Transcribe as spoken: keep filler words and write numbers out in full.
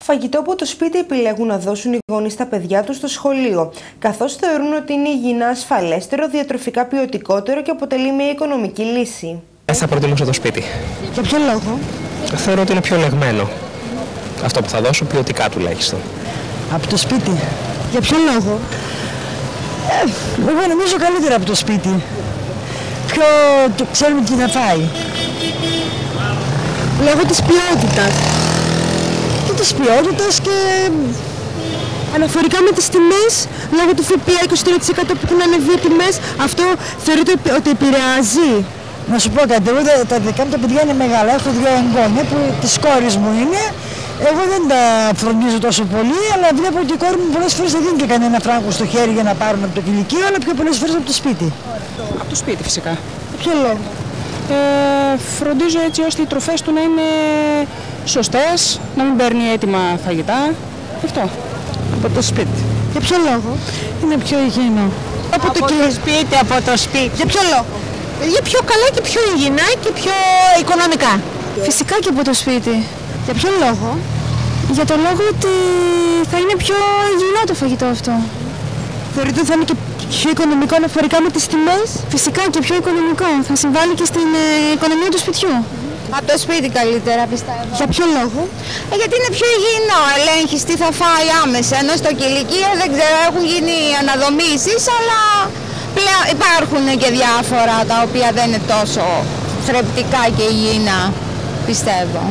Φαγητό από το σπίτι επιλέγουν να δώσουν οι γονείς στα παιδιά τους στο σχολείο, καθώς θεωρούν ότι είναι υγιεινά, ασφαλέστερο, διατροφικά ποιοτικότερο και αποτελεί μια οικονομική λύση. Θα προτιμούσα το σπίτι. Για ποιο λόγο? Θεωρώ ότι είναι πιο λεγμένο. Αυτό που θα δώσω, ποιοτικά τουλάχιστον. Από το σπίτι. Για ποιο λόγο? Ε, εγώ νομίζω καλύτερα από το σπίτι. Πιο το ξέρουμε τι να φάει. Λόγω της ποιότητας. Και της ποιότητας και αναφορικά με τις τιμές, λόγω του ΦΠΑ είκοσι τρία τοις εκατό που έχουν ανεβεί οι τιμές, αυτό θεωρείτε ότι επηρεάζει? Να σου πω κάτι, εγώ τα δικά μου τα παιδιά είναι μεγάλα, έχω δύο εγγόνια που της κόρης μου είναι. Εγώ δεν τα φροντίζω τόσο πολύ, αλλά βλέπω ότι η κόρη μου πολλές φορές δεν δίνει και κανένα φράγκο στο χέρι για να πάρουν από το κηλικείο, αλλά πιο πολλές φορές από το σπίτι. Από το σπίτι φυσικά. Για ποιο λόγο? Ε, φροντίζω έτσι ώστε οι τροφές του να είναι σωστές, να μην παίρνει έτοιμα φαγητά. Αυτό. Από το σπίτι. Για ποιο λόγο? Είναι πιο υγιεινό. Από, από το, το σπίτι, από το σπίτι. Για ποιο λόγο? Για πιο καλά και πιο υγιεινά και πιο οικονομικά. Φυσικά και από το σπίτι. Για ποιο λόγο? Για τον λόγο ότι θα είναι πιο υγιεινό το φαγητό αυτό. Θεωρείτε ότι θα είναι και πιο οικονομικό αναφορικά με τις τιμές? Φυσικά και πιο οικονομικό. Θα συμβάλλει και στην ε, οικονομία του σπιτιού. Από το σπίτι καλύτερα πιστεύω. Για ποιο λόγο? Ε, γιατί είναι πιο υγιεινό. Ελέγχεις τι θα φάει άμεσα. Ενώ στο κηλικείο δεν ξέρω, έχουν γίνει αναδομήσεις, αλλά πλέον υπάρχουν και διάφορα τα οποία δεν είναι τόσο θρεπτικά και υγιεινά, πιστεύω.